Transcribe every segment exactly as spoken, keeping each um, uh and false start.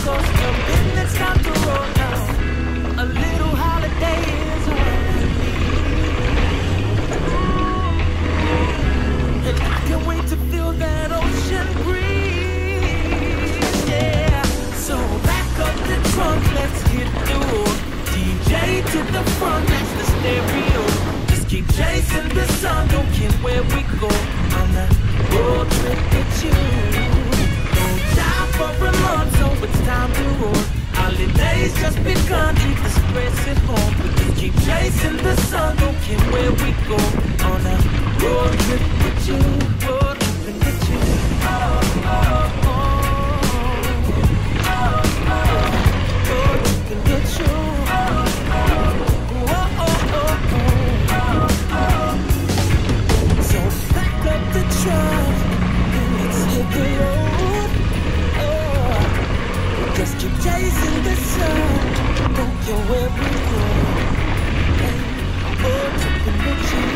course, jump in, it's time to roll now. A little holiday is all I need. And I can't wait to feel that ocean breeze, yeah. So back up the trunk, let's hit the road. D J to the front, that's the stereo. Just keep chasing the sun, don't care where we go. On a road trip with you. No time for a month, so it's time to roll. Holidays just begun, keep the stress at home. We just keep chasing the sun, don't care where we go. On a road trip with you, road trip with you. Oh, oh, oh, oh, oh, road trip with you. Oh, oh, oh, oh, oh, oh. So back up the truck and let's hit the road. Oh, just keep chasing the sun, don't care where we go. Hey, road tripping with you.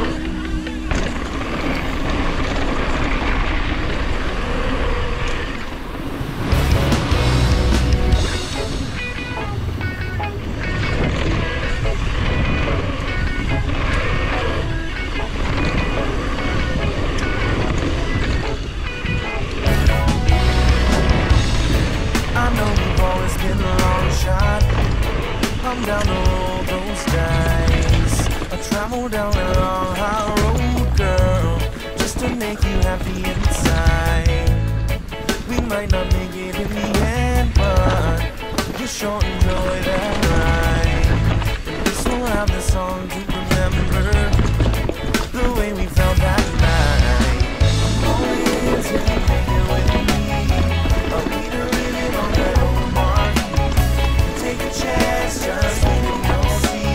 I'm down the road those days. I travel down a long high road, girl, just to make you happy inside. We might not make it in the end, but you sure enjoy that ride. And this will have the song to remember, the way we felt that night. I'm only here till you make it with me. I'll be the living on that old mark. Take a chance, just wait and you'll see.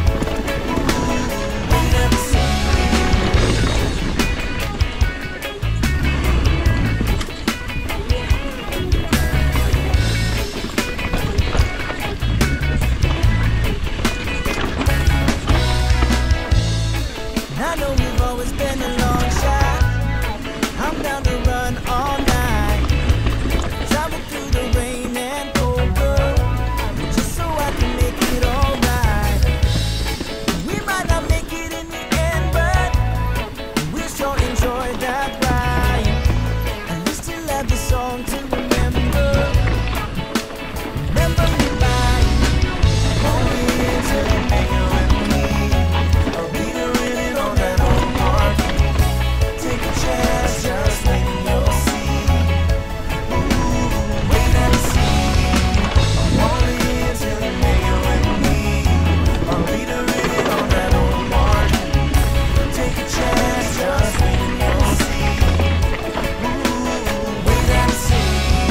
Wait and see. I know we've always been a long shot. I'm down to run all night. Travel through the rain and cold, girl, just so I can make it all right. We might not make it in the end, but we'll sure enjoy that ride. And we still have the song to remember. Remember me by. Only until you make it with me. I'll be the living on that old mark. Take a chance, just wait and you'll see. Ooh, wait and see. I'm only here till you make it with me. I'll be the living on that old mark. Take a chance, just wait and you'll see. Ooh, wait and see.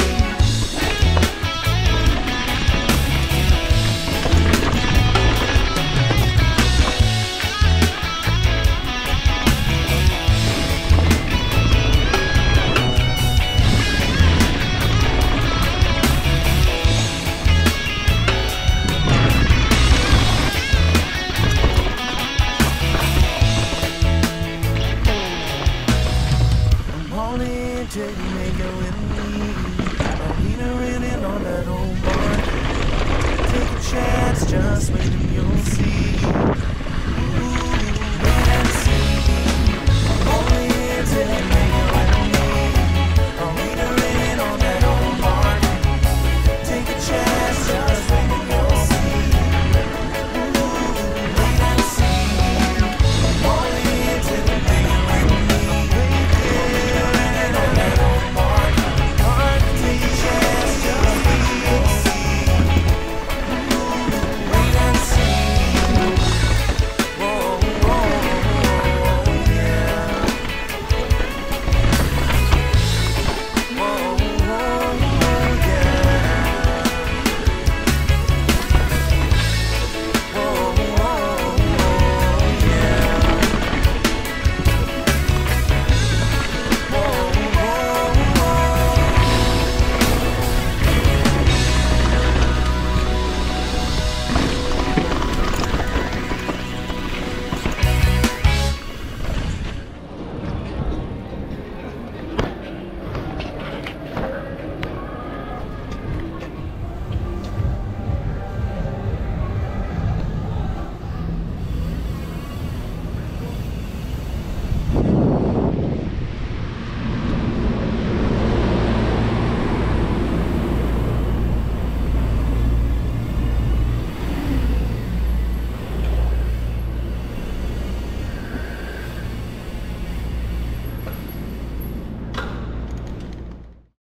I'm only until you make it with me. I'll be the living on that old mark. Take a chance, just wait and you'll see.